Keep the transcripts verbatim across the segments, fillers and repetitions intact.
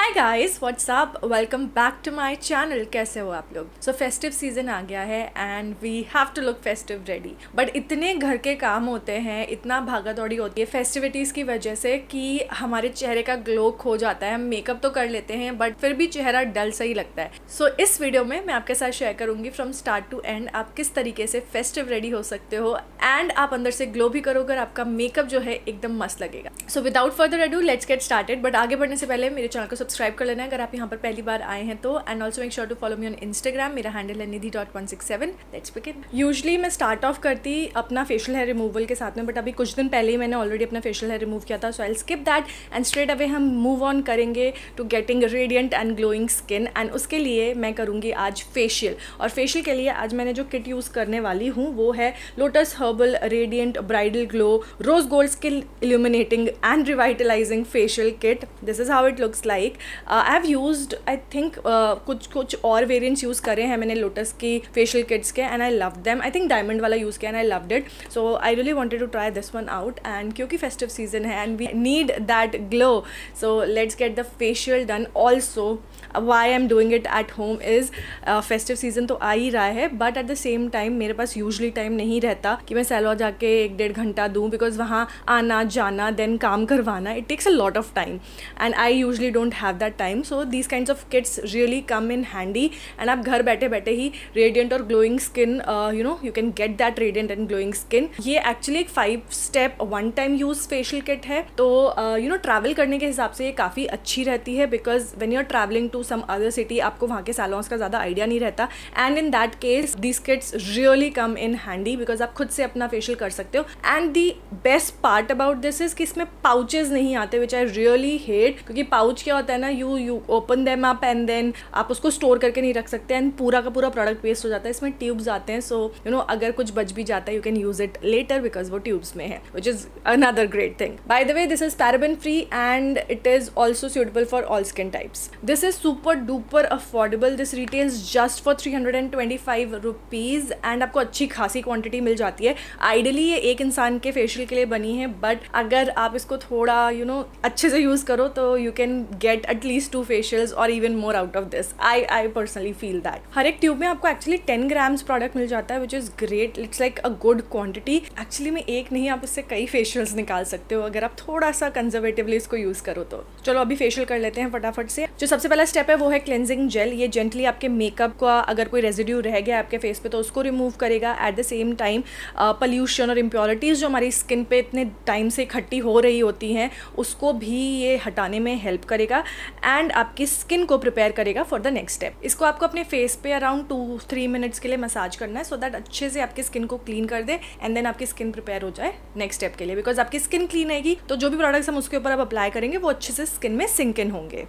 Hi guys, what's up, welcome back to my channel. कैसे हो आप लोग? सो फेस्टिव सीजन आ गया है and we have to look festive ready. But इतने घर के काम होते हैं, इतना भागा दौड़ी होती है फेस्टिविटीज की वजह से कि हमारे चेहरे का ग्लो खो जाता है। हम मेकअप तो कर लेते हैं बट फिर भी चेहरा डल सा ही लगता है। सो so, इस वीडियो में मैं आपके साथ शेयर करूंगी फ्रॉम स्टार्ट टू एंड आप किस तरीके से फेस्टिव रेडी हो सकते हो एंड आप अंदर से ग्लो भी करोगे, आपका मेकअप जो है एकदम मस्त लगेगा। So without further ado let's get started. But आगे बढ़ने से पहले मेरे चैनल को सब्सक्राइब कर लेना अगर आप यहाँ पर पहली बार आए हैं तो, and also make sure to follow me on Instagram. मेरा हैंडल है Nidhi dot one six seven. Let's begin. Usually मैं स्टार्ट ऑफ करती अपना फेशियल हेयर रिमूवल के साथ में, बट अभी कुछ दिन पहले ही मैंने ऑलरेडी अपना फेशियल हेयर रिमूव किया था। So I skip that and straight away हम मूव ऑन करेंगे to getting radiant and glowing skin. And उसके लिए मैं करूँगी आज फेशियल, और फेशियल के लिए आज मैंने जो किट यूज़ करने वाली हूँ वो है Lotus Herbal radiant bridal glow rose gold skin illuminating and revitalising facial kit. This is how it looks like. I have used I think कुछ कुछ और वेरिएंट्स यूज़ करे हैं मैंने लोटस की फेशियल किट्स के, and I love them. I think diamond वाला use किया and I loved it. So I really wanted to try this one out, and क्योंकि फेस्टिव सीजन है and we need that glow, so let's get the facial done. Also why I am doing it at home is festive season तो आ ही रहा है, but at the same time मेरे पास usually time नहीं रहता कि मैं सैलून जाके एक डेढ़ घंटा दूँ, बिकॉज वहाँ आना जाना देन काम करवाना, it takes a lot of time and I usually don't have that time. So these kinds of kits really come in handy and आप घर बैठे बैठे ही रेडियंट और glowing skin, you know, you can get that radiant and glowing skin. ये actually एक five step one time use facial kit है, तो यू नो ट्रैवल करने के हिसाब से ये काफ़ी अच्छी रहती है, because when you are travelling to some other city आपको वहाँ के सैलून्स का ज़्यादा आइडिया नहीं रहता, and in that case these kits really come in handy because आप खुद से अपना फेशियल कर सकते हो। And the best part about this is कि इसमें पाउचेज नहीं आते, विच आई रियली हेट, क्योंकि पाउच क्या होता है ना, you you open them up and then आप उसको स्टोर करके नहीं रख सकते एंड पूरा का पूरा प्रोडक्ट वेस्ट हो जाता है। इसमें ट्यूब्स आते हैं, सो यू नो अगर कुछ बच भी जाता है you can use it later because वो ट्यूब्स में है, which is another great thing. By the way this is paraben free and it is also suitable for all skin types. This is super duper affordable. This retails just for three hundred and twenty five rupees and आपको अच्छी खासी quantity मिल जाती है। Ideally ये एक इंसान के facial के लिए बनी है, बट अगर आप इसको थोड़ा यू नो अच्छे से यूज करो तो you can get at least two facials और even more out of this. I I personally feel that. हर एक ट्यूब में आपको एक्चुअली टेन ग्राम्स प्रोडक्ट मिल जाता है, which is great. It's like a good quantity. Actually में एक नहीं, आप इससे कई फेशियल्स निकाल सकते हो अगर आप थोड़ा सा कंजर्वेटिवली इसको यूज करो तो। चलो अभी फेशियल कर लेते हैं फटाफट से। जो सबसे पहला स्टेप है वो है क्लेंजिंग जेल। ये जेंटली आपके मेकअप का अगर कोई रेजिड्यू रह गया आपके फेस पे तो उसको रिमूव करेगा। At the same time pollution और इम्प्योरिटीज जो हमारी स्किन पे इतने टाइम से इकट्ठी हो रही होती हैं उसको भी ये हटाने में हेल्प करेगा एंड आपकी स्किन को प्रिपेयर करेगा फॉर द नेक्स्ट स्टेप। इसको आपको अपने फेस पे अराउंड टू थ्री मिनट्स के लिए मसाज करना है, सो दैट अच्छे से आपकी स्किन को क्लीन कर दे एंड देन आपकी स्किन प्रिपेयर हो जाए नेक्स्ट स्टेप के लिए। बिकॉज आपकी स्किन क्लीन रहेगी तो जो भी प्रोडक्ट्स हम उसके ऊपर अब अप्लाई करेंगे वो अच्छे से स्किन में सिंक इन होंगे।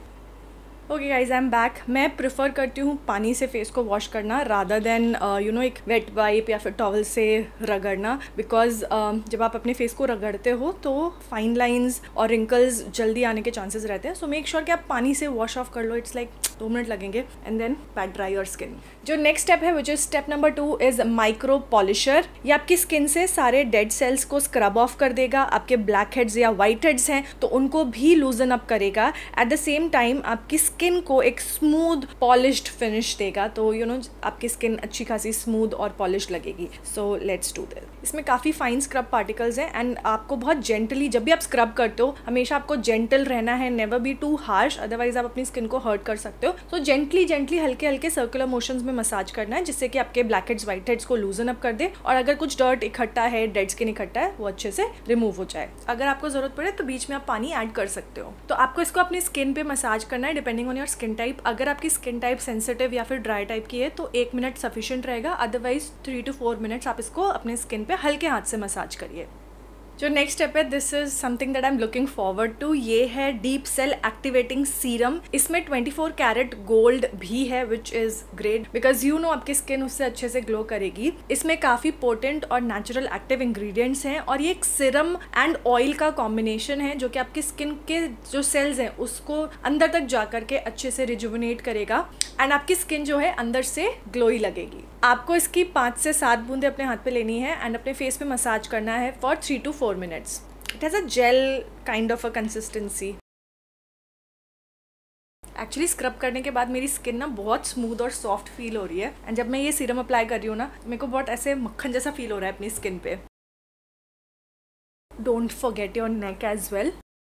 Okay guys, I am back. मैं प्रिफर करती हूँ पानी से फेस को वॉश करना रादर देन यू नो एक वेट वाइप या फिर टॉवल से रगड़ना, बिकॉज uh, जब आप अपने फेस को रगड़ते हो तो फाइन लाइंस और रिंकल्स जल्दी आने के चांसेस रहते हैं। सो मेक श्योर कि आप पानी से वॉश ऑफ कर लो। इट्स लाइक दो मिनट लगेंगे and then pat dry your skin. जो नेक्स्ट स्टेप है which is step number two is micro polisher. ये आपकी स्किन से सारे डेड सेल्स को स्क्रब ऑफ कर देगा। आपके ब्लैक हेड्स या वाइट हेड्स हैं तो उनको भी लूजन अप करेगा। एट द सेम टाइम आपकी स्किन को एक स्मूथ पॉलिश्ड फिनिश देगा, तो यू you नो know, आपकी स्किन अच्छी खासी स्मूथ और पॉलिश्ड लगेगी। So let's do this. इसमें काफ़ी फाइन स्क्रब पार्टिकल्स हैं एंड आपको बहुत जेंटली, जब भी आप स्क्रब करते हो हमेशा आपको जेंटल रहना है, never be too harsh, otherwise आप अपनी स्किन को हर्ट कर सकते हो। सो जेंटली जेंटली हल्के हल्के सर्कुलर मोशंस में मसाज करना है जिससे कि आपके ब्लैक हेड्स वाइट हेड्स को लूजन अप कर दे, और अगर कुछ डर्ट इकट्ठा है, डेड स्किन इकट्ठा है, वो अच्छे से रिमूव हो जाए। अगर आपको जरूरत पड़े तो बीच में आप पानी ऐड कर सकते हो। तो आपको इसको अपनी स्किन पे मसाज करना है depending on your skin type. अगर आपकी स्किन टाइप सेंसिटिव या फिर ड्राई टाइप की है तो एक मिनट सफिशिएंट रहेगा, otherwise three to four minutes आप इसको अपने स्किन पे हल्के हाथ से मसाज करिए। जो नेक्स्ट स्टेप है this is something that I am looking forward to. ये है डीप सेल एक्टिवेटिंग सीरम। इसमें ट्वेंटी फोर कैरेट गोल्ड भी है which is great because you know आपकी स्किन उससे अच्छे से ग्लो करेगी। इसमें काफ़ी पोटेंट और नेचुरल एक्टिव इंग्रेडिएंट्स हैं और ये एक सीरम एंड ऑयल का कॉम्बिनेशन है जो कि आपकी स्किन के जो सेल्स हैं उसको अंदर तक जा करके अच्छे से रिजुविनेट करेगा एंड आपकी स्किन जो है अंदर से ग्लोई लगेगी। आपको इसकी पाँच से सात बूंदे अपने हाथ पे लेनी है एंड अपने फेस पे मसाज करना है for three to four minutes. It has a gel kind of a consistency. Actually scrub करने के बाद मेरी स्किन ना बहुत स्मूथ और सॉफ्ट फील हो रही है, एंड जब मैं ये सीरम अप्लाई कर रही हूँ ना, मेरे को बहुत ऐसे मक्खन जैसा फील हो रहा है अपनी स्किन पे। Don't forget your neck as well.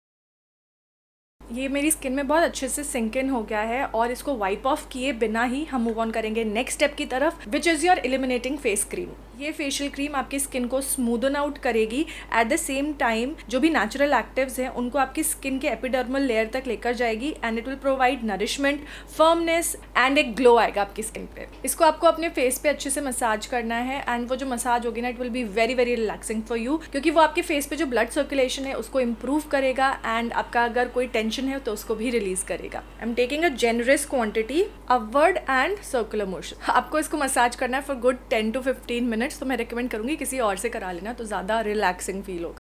ये मेरी स्किन में बहुत अच्छे से सिंक इन हो गया है, और इसको वाइप ऑफ किए बिना ही हम मूव ऑन करेंगे नेक्स्ट स्टेप की तरफ, which is your illuminating face cream. ये फेशियल क्रीम आपकी स्किन को स्मूदन आउट करेगी, एट द सेम टाइम जो भी नेचुरल एक्टिव्स हैं उनको आपकी स्किन के एपिडर्मल लेयर तक लेकर जाएगी, and it will provide nourishment, firmness and एक ग्लो आएगा आपकी स्किन पे। इसको आपको अपने फेस पे अच्छे से मसाज करना है, एंड वो जो मसाज होगी ना, it will be very very relaxing for you, क्योंकि वो आपके फेस पे जो ब्लड सर्कुलेशन है उसको इम्प्रूव करेगा, एंड आपका अगर कोई टेंशन है तो उसको भी रिलीज करेगा। I am taking a generous quantity upward and circular motion. आपको इसको मसाज करना है for good ten to fifteen minutes, तो मैं रिकमेंड करूंगी किसी और से करा लेना, तो ज़्यादा रिलैक्सिंग फील होगा।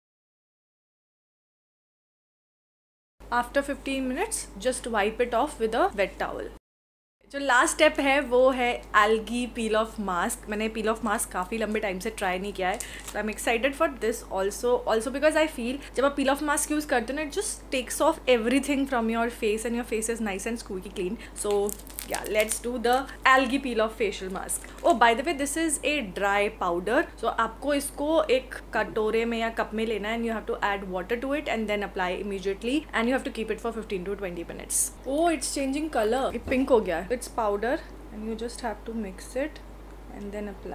After fifteen minutes just wipe it off with a wet towel. जो लास्ट स्टेप है वो है एल्गी पील ऑफ मास्क। मैंने पील ऑफ मास्क काफ़ी लंबे टाइम से ट्राई नहीं किया है, so I am excited for this also also because I feel जब आप पील ऑफ मास्क यूज़ करते हो ना, it just takes off everything from your face and your face is nice and squeaky clean. So yeah let's do the algae peel off facial mask. Oh by the way, this is a dry powder, so आपको इसको एक कटोरे में या cup में लेना है, and you have to add water to it and then apply immediately, and you have to keep it for fifteen to twenty minutes. Oh it's changing colour, ये पिंक हो गया है। It's powder and you just have to mix it and then apply.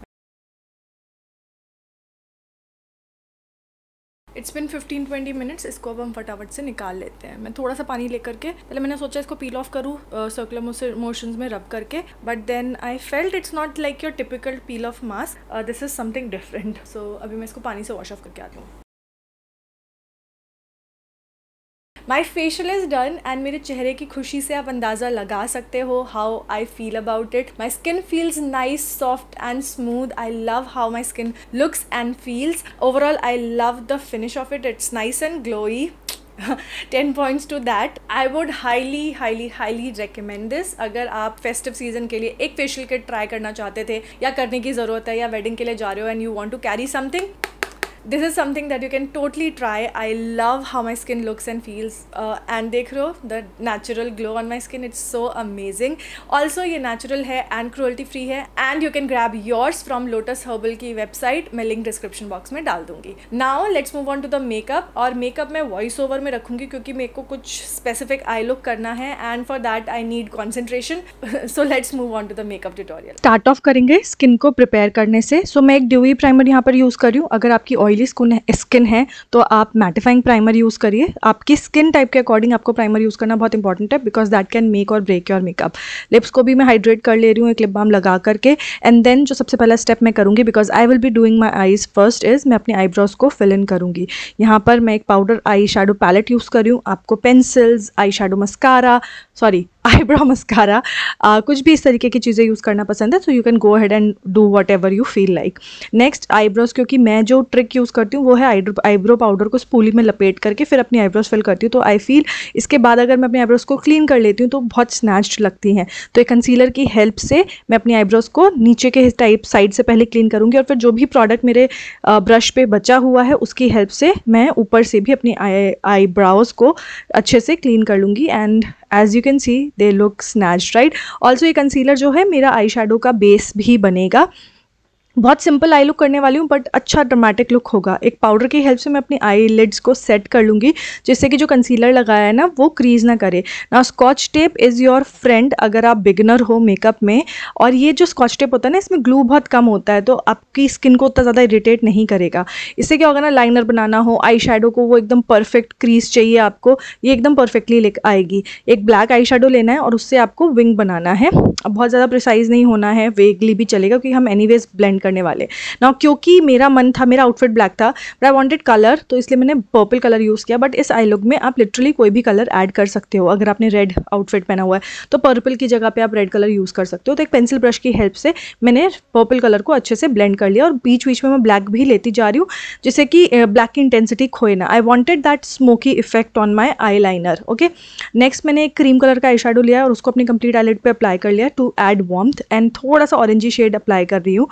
It's been fifteen twenty minutes. इसको अब हम फटाफट से निकाल लेते हैं। मैं थोड़ा सा पानी लेकर के, पहले मैंने सोचा इसको पील ऑफ करूँ सर्कुलर मोशंस में रब करके, but then I felt it's not like your typical peel off mask, this is something different. So अभी मैं इसको पानी से वॉश ऑफ करके आती हूँ। My facial is done, and मेरे चेहरे की खुशी से आप अंदाज़ा लगा सकते हो how I feel about it. My skin feels nice, soft and smooth. I love how my skin looks and feels. Overall I love the finish of it, it's nice and glowy. Ten points to that. I would highly highly highly recommend this. अगर आप festive season के लिए एक facial kit try करना चाहते थे, या करने की ज़रूरत है, या वेडिंग के लिए जा रहे हो and you want to carry something, this is something that you can totally try. I love how my skin looks and feels, uh, and देख रहे हो the natural glow on my skin, it's so amazing. Also ये natural है and cruelty free है, and you can grab yours from Lotus Herbal की website, मैं link description box में डाल दूँगी। Now let's move on to the makeup, और makeup मैं voice over में रखूँगी क्योंकि मेरे को कुछ specific eye look करना है, and for that I need concentration. So let's move on to the makeup tutorial. Start off करेंगे skin को prepare करने से। So मैं एक dewy primer यहाँ पर यूज़ कर रही हूँ। अगर आपकी oil स्किन है तो आप मैटिफाइंग प्राइमर यूज़ करिए। आपकी स्किन टाइप के अकॉर्डिंग आपको प्राइमर यूज़ करना बहुत इंपॉर्टेंट है, because that can make or break your makeup. Lips को भी मैं हाइड्रेट कर ले रही हूँ एक लिप बाम लगा करके, एंड देन जो सबसे पहला स्टेप मैं करूँगी, because I will be doing my eyes first, is मैं अपनी आईब्रोज को फिल इन करूँगी। यहाँ पर मैं एक powder eye shadow palette use कर रही हूँ। आपको pencils, eye shadow mascara, sorry eyebrow mascara, कुछ भी इस तरीके की चीज़ें यूज़ करना पसंद है, so you can go ahead and do whatever you feel like. Next eyebrows, क्योंकि मैं जो ट्रिक यूज़ करती हूँ वो है आईब्रो पाउडर को स्पूली में लपेट करके फिर अपनी आईब्रोज फिल करती हूँ। तो आई फील इसके बाद अगर मैं अपनी आईब्रोज को क्लीन कर लेती हूँ तो बहुत स्नैच्ड लगती हैं। तो एक कंसीलर की हेल्प से मैं अपनी आईब्रोज को नीचे के टाइप साइड से पहले क्लीन करूँगी, और फिर जो भी प्रोडक्ट मेरे ब्रश पे बचा हुआ है उसकी हेल्प से मैं ऊपर से भी अपनी आईब्रोज को अच्छे से क्लीन कर लूँगी। And as you can see they look snatched, right. Also ये कंसीलर जो है मेरा आई शेडो का बेस भी बनेगा। बहुत सिंपल आई लुक करने वाली हूँ, बट अच्छा ड्रामेटिक लुक होगा। एक पाउडर की हेल्प से मैं अपनी आई लिड्स को सेट कर लूँगी, जिससे कि जो कंसीलर लगाया है ना वो क्रीज ना करे ना। Scotch tape is your friend अगर आप बिगिनर हो मेकअप में, और ये जो स्कॉच टेप होता है ना इसमें ग्लू बहुत कम होता है, तो आपकी स्किन को उतना ज़्यादा इरिटेट नहीं करेगा। इससे क्या होगा ना, लाइनर बनाना हो, आई शेडो को वो एकदम परफेक्ट क्रीज चाहिए आपको, ये एकदम परफेक्टली ले आएगी। एक ब्लैक आई शेडो लेना है और उससे आपको विंग बनाना है। अब बहुत ज़्यादा प्रिसाइज नहीं होना है, वेगली भी चलेगा क्योंकि हम एनीवेज ब्लेंड करने वाले ना। क्योंकि मेरा मन था, मेरा आउटफिट ब्लैक था, बट आई वांटेड कलर, तो इसलिए मैंने पर्पल कलर यूज़ किया। बट इस आई लुक में आप लिटरली कोई भी कलर ऐड कर सकते हो। अगर आपने रेड आउटफिट पहना हुआ है तो पर्पल की जगह पे आप रेड कलर यूज़ कर सकते हो। तो एक पेंसिल ब्रश की हेल्प से मैंने पर्पल कलर को अच्छे से ब्लेंड कर लिया, और बीच बीच में मैं ब्लैक भी लेती जा रही हूँ, जिससे कि ब्लैक की इंटेंसिटी खोए ना। I wanted that smoky effect on my eyeliner. Okay, next मैंने एक क्रीम कलर का आई शेडो लिया और उसको अपनी कंप्लीट आईलिड पे अप्लाई कर लिया टू ऐड वार्मथ, एंड थोड़ा सा ऑरेंजी शेड अप्लाई कर रही हूँ। देन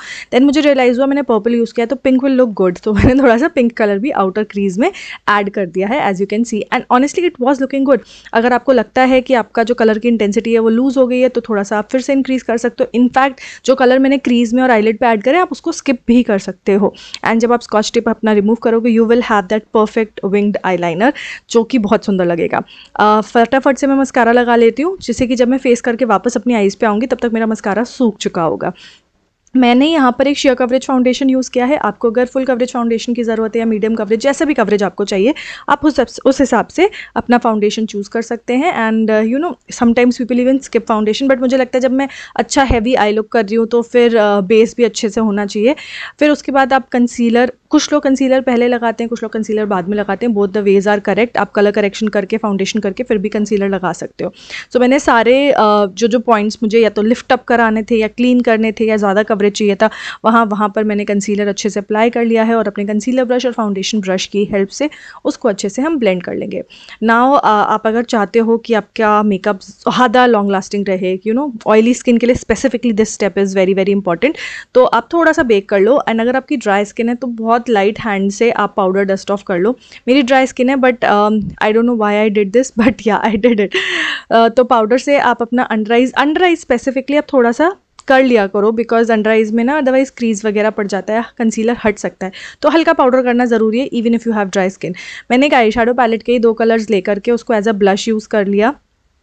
देन मुझे रियलाइज़ हुआ मैंने पर्पल यूज़ किया तो पिंक विल लुक गुड, तो मैंने थोड़ा सा पिंक कलर भी आउटर क्रीज में ऐड कर दिया है as you can see, and honestly it was looking good. अगर आपको लगता है कि आपका जो कलर की इंटेंसिटी है वो लूज़ हो गई है तो थोड़ा सा आप फिर से इंक्रीज़ कर सकते हो। इनफैक्ट जो कलर मैंने क्रीज में और आईलिड पे ऐड करे आप उसको स्किप भी कर सकते हो, एंड जब आप स्कॉच टेप अपना रिमूव करोगे you will have that perfect winged eyeliner जो कि बहुत सुंदर लगेगा। uh, फटाफट से मैं मस्कारा लगा लेती हूँ जिससे कि जब मैं फेस करके वापस अपनी आईज़ पे आऊँगी तब तक मेरा मस्कारा सूख चुका होगा। मैंने यहाँ पर एक शेयर कवरेज फाउंडेशन यूज़ किया है। आपको अगर फुल कवरेज फाउंडेशन की ज़रूरत है या मीडियम कवरेज, जैसा भी कवरेज आपको चाहिए आप उस उस हिसाब से अपना फाउंडेशन चूज़ कर सकते हैं। And you know sometimes people even skip foundation, but मुझे लगता है जब मैं अच्छा हैवी आई लुक कर रही हूँ तो फिर बेस uh, भी अच्छे से होना चाहिए। फिर उसके बाद आप कंसीलर, कुछ लोग कंसीलर पहले लगाते हैं, कुछ लोग कंसीलर बाद में लगाते हैं, both the ways are correct. आप कलर करेक्शन करके फाउंडेशन करके फिर भी कंसीलर लगा सकते हो। सो so, मैंने सारे uh, जो जो पॉइंट्स मुझे या तो लिफ्ट अप कराने थे या क्लीन करने थे या ज़्यादा कवरेज चाहिए था वहाँ वहाँ पर मैंने कंसीलर अच्छे से अप्लाई कर लिया है और अपने कंसीलर ब्रश और फाउंडेशन ब्रश की हेल्प से उसको अच्छे से हम ब्लेंड कर लेंगे। नाउ आप अगर चाहते हो कि आपका मेकअप ज़्यादा लॉन्ग लास्टिंग रहे, यू नो ऑयली स्किन के लिए specifically this step is very very important, तो आप थोड़ा सा बेक कर लो। एंड अगर आपकी ड्राई स्किन है तो बहुत लाइट हैंड से आप पाउडर डस्ट ऑफ कर लो। मेरी ड्राई स्किन है but I don't know why I did this, but yeah I did it. तो पाउडर से आप अपना under eyes under eyes specifically आप थोड़ा सा कर लिया करो, बिकॉज अंडर आइज में ना अदरवाइज क्रीज वगैरह पड़ जाता है, कंसीलर हट सकता है, तो हल्का पाउडर करना ज़रूरी है even if you have dry skin. मैंने एक आई शेडो पैलेट के ही दो कलर्स लेकर के उसको एज अ ब्लश यूज़ कर लिया।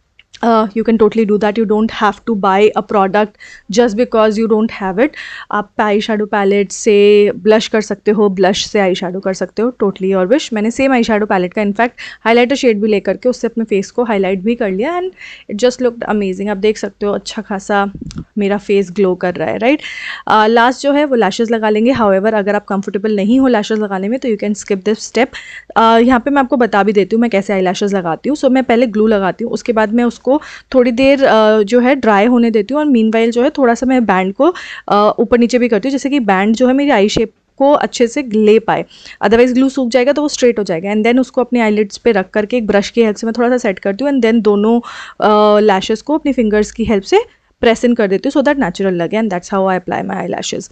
You can totally do that, you don't have to buy a product just because you don't have it. आप आई शेडो पैलेट से ब्लश कर सकते हो, ब्लश से आई शेडो कर सकते हो, टोटली योर विश। मैंने सेम आई शेडो पैलेट का इनफैक्ट हाईलाइटर शेड भी लेकर के उससे अपने फेस को हाईलाइट भी कर लिया and it just looked amazing. आप देख सकते हो अच्छा खासा मेरा फेस ग्लो कर रहा है, राइट। लास्ट uh, जो है वो लैशेज़ लगा लेंगे। हाउएवर अगर आप कंफर्टेबल नहीं हो लैशेज़ लगाने में तो you can skip this step. यहाँ पे मैं आपको बता भी देती हूँ मैं कैसे आई लैशेज़ लगाती हूँ। सो so, मैं पहले ग्लू लगाती हूँ, उसके बाद मैं उसको थोड़ी देर uh, जो है ड्राई होने देती हूँ और मीनवाइल जो है थोड़ा सा मैं बैंड को uh, ऊपर नीचे भी करती हूँ जैसे कि बैंड जो है मेरी आई शेप को अच्छे से ले पाए, अदरवाइज ग्लू सूख जाएगा तो वो स्ट्रेट हो जाएगा। एंड देन उसको अपने आईलिड्स पे रख करके एक ब्रश की हेल्प से मैं थोड़ा सा सेट करती हूँ एंड देन दोनों लैशेज़ को अपनी फिंगर्स की हेल्प से प्रेस इन कर देती हूँ सो दैट नेचुरल लगे, and that's how I apply my eyelashes.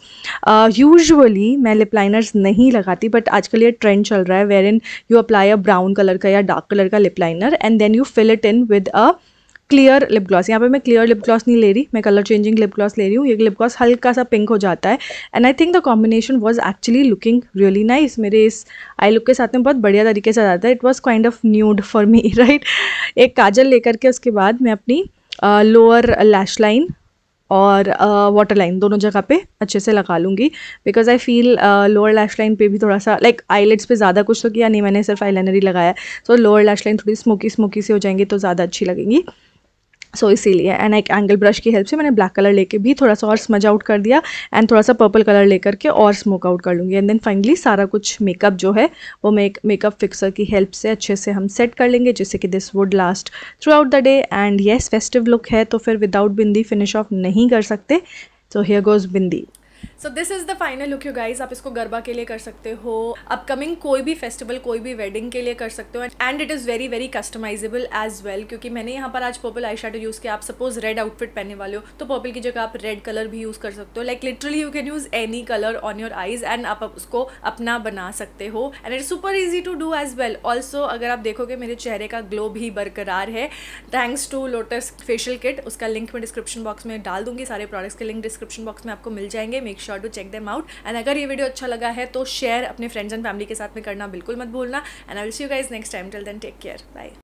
Usually मैं लिप लाइनर्स नहीं लगाती, बट आजकल ये ट्रेंड चल रहा है wherein you apply a brown colour का या डार्क कलर का lip liner and then you fill it in with a clear lip gloss. यहाँ पे मैं क्लियर लिप ग्लॉस नहीं ले रही, मैं कलर चेंजिंग लिप ग्लॉस ले रही हूँ। ये लिप ग्लॉस हल्का सा पिंक हो जाता है and I think the combination was actually looking really nice. मेरे इस आई लुक के साथ में बहुत बढ़िया तरीके से आ जाता है। It was kind of nude for me, right. एक काजल लेकर के उसके बाद मैं अपनी लोअर लैश लाइन और वाटर लाइन दोनों जगह पे अच्छे से लगा लूँगी, because I feel lower lash line पे भी थोड़ा सा लाइक आईलिड्स पे ज़्यादा कुछ तो किया नहीं मैंने, सिर्फ आईलाइनर ही लगाया, सो लोअर लैश लाइन थोड़ी स्मोकी स्मोकी सी हो जाएंगी तो ज़्यादा अच्छी लगेंगी। सो so, इसीलिए एंड एक एंगल ब्रश की हेल्प से मैंने ब्लैक कलर लेके भी थोड़ा सा और स्मज आउट कर दिया एंड थोड़ा सा पर्पल कलर लेकर के और स्मोक आउट कर लूँगी। एंड देन फाइनली सारा कुछ मेकअप जो है वो मेक मेकअप फिक्सर की हेल्प से अच्छे से हम सेट कर लेंगे जिससे कि this would last throughout the day. And yes festive look है तो फिर विदाउट बिंदी फिनिश ऑफ नहीं कर सकते, so here goes bindi. So this is the final look you guys. आप इसको गरबा के लिए कर सकते हो, अपकमिंग कोई भी फेस्टिवल कोई भी वेडिंग के लिए कर सकते हो, and it is very very customizable as well, क्योंकि मैंने यहाँ पर आज पर्पल आई शेडो यूज़ किया। आप सपोज रेड आउटफिट पहनने वाले हो तो पर्पल की जगह आप रेड कलर भी यूज़ कर सकते हो। Like literally you can use any colour on your eyes and आप उसको अपना बना सकते हो and it super easy to do as well. Also अगर आप देखोगे मेरे चेहरे का ग्लो भी बरकरार है thanks to Lotus facial kit. उसका लिंक मैं डिस्क्रिप्शन बॉक्स में डाल दूंगी, सारे प्रोडक्ट्स के लिंक डिस्क्रिप्शन बॉक्स में आपको मिल जाएंगे। Make sure to check them out and अगर ये वीडियो अच्छा लगा है तो शेयर अपने फ्रेंड्स एंड फैमिली के साथ में करना बिल्कुल मत भूलना। And I will see you guys next time. Till then take care, bye.